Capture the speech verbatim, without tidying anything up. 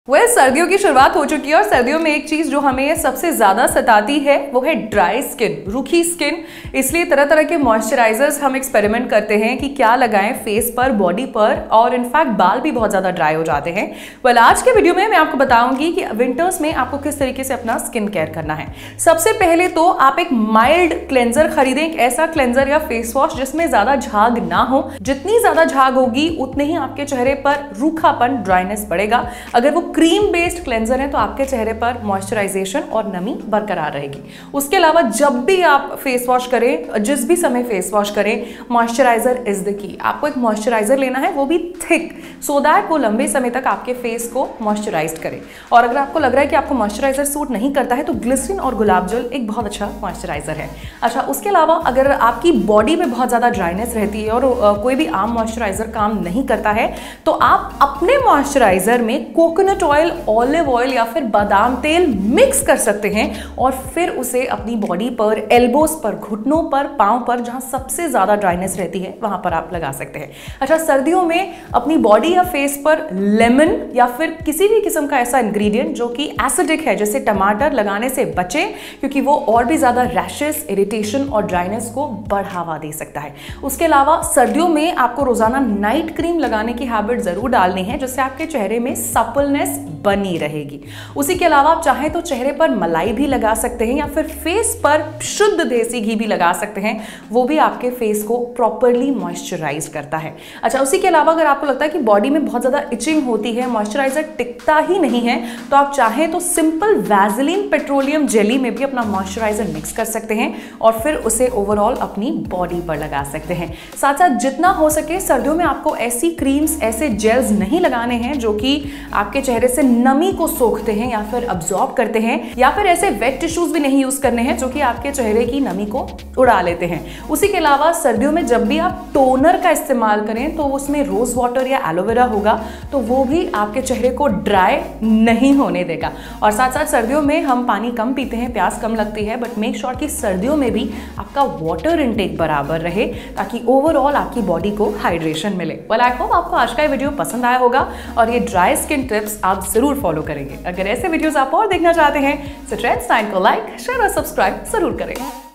वह well, सर्दियों की शुरुआत हो चुकी है और सर्दियों में एक चीज जो हमें सबसे ज्यादा सताती है वो है ड्राई स्किन, रूखी स्किन। इसलिए तरह तरह के मॉइस्चराइजर्स हम एक्सपेरिमेंट करते हैं कि क्या लगाएं फेस पर, बॉडी पर, और इनफैक्ट बाल भी बहुत ज्यादा ड्राई हो जाते हैं। वेल well, आज के वीडियो में मैं आपको बताऊंगी कि विंटर्स में आपको किस तरीके से अपना स्किन केयर करना है। सबसे पहले तो आप एक माइल्ड क्लेंजर खरीदें, एक ऐसा क्लेंजर या फेस वॉश जिसमें ज्यादा झाग ना हो। जितनी ज्यादा झाग होगी उतने ही आपके चेहरे पर रूखापन, ड्राइनेस बढ़ेगा। अगर वो क्रीम बेस्ड क्लेंजर है तो आपके चेहरे पर मॉइस्चराइजेशन और नमी बरकरार रहेगी। उसके अलावा जब भी आप फेस वॉश करें, जिस भी समय फेस वॉश करें, मॉइस्चराइजर इज द की। आपको एक मॉइस्चराइजर लेना है, वो भी थिक, सो दैट वो लंबे समय तक आपके फेस को मॉइस्चराइज करे। और अगर आपको लग रहा है कि आपको मॉइस्चराइजर सूट नहीं करता है तो ग्लिसरीन और गुलाब जल एक बहुत अच्छा मॉइस्चराइजर है। अच्छा, उसके अलावा अगर आपकी बॉडी में बहुत ज़्यादा ड्राइनेस रहती है और uh, कोई भी आम मॉइस्चराइजर काम नहीं करता है तो आप अपने मॉइस्चराइजर में कोकोनट ऑयल, ऑलिव ऑयल या फिर बादाम तेल मिक्स कर सकते हैं और फिर उसे अपनी बॉडी पर, एल्बोस पर, घुटनों पर, पांव पर, जहां सबसे ज्यादा ड्राइनेस रहती है वहां पर आप लगा सकते हैं। अच्छा, सर्दियों में अपनी बॉडी या फेस पर लेमन या फिर किसी भी किस्म का ऐसा इंग्रेडिएंट जो कि एसिडिक है, जैसे टमाटर, लगाने से बचें, क्योंकि वो और भी ज्यादा रैशेस, इरिटेशन और ड्राइनेस को बढ़ावा दे सकता है। उसके अलावा सर्दियों में आपको रोजाना नाइट क्रीम लगाने की हैबिट जरूर डालनी है, जिससे आपके चेहरे में सपलनेस बनी रहेगी। उसी के अलावा आप चाहें तो चेहरे पर मलाई भी लगा सकते हैं या फिर फेस पर शुद्ध देसी घी भी लगा सकते हैं, वो भी आपके फेस को प्रॉपरली मॉइस्चराइज करता है। अच्छा, उसी के अलावा अगर आपको लगता है कि बॉडी में बहुत ज़्यादा इचिंग होती है, मॉइस्चराइजर टिकता ही नहीं है, तो आप चाहें तो सिंपल वैसलीन पेट्रोलियम जेली में भी अपना मॉइस्चराइजर मिक्स कर सकते हैं और फिर उसे ओवरऑल अपनी बॉडी पर लगा सकते हैं। साथ साथ जितना हो सके सर्दियों में आपको ऐसी क्रीम्स, ऐसे जेल्स नहीं लगाने हैं जो कि आपके चेहरे से नमी को सोखते हैं या फिर अब्सॉर्ब करते हैं, या फिर ऐसे वेट टिश्यूज भी नहीं यूज करने हैं जो कि आपके चेहरे की नमी को उड़ा लेते हैं। उसी के अलावा सर्दियों में जब भी आप टोनर का इस्तेमाल करें तो उसमें रोज वाटर या एलोवेरा होगा, तो वो भी आपके चेहरे को ड्राई नहीं होने देगा। और साथ साथ सर्दियों में हम पानी कम पीते हैं, प्यास कम लगती है, बट मेक श्योर कि सर्दियों में भी आपका वाटर इनटेक बराबर रहे ताकि ओवरऑल आपकी बॉडी को हाइड्रेशन मिले। वेल, आई होप आपको आज का वीडियो पसंद आया होगा और ये ड्राई स्किन टिप्स आप जरूर फॉलो करेंगे। अगर ऐसे वीडियोस आप और देखना चाहते हैं तो ट्रेंड्स नाइन को लाइक, शेयर और सब्सक्राइब जरूर करें।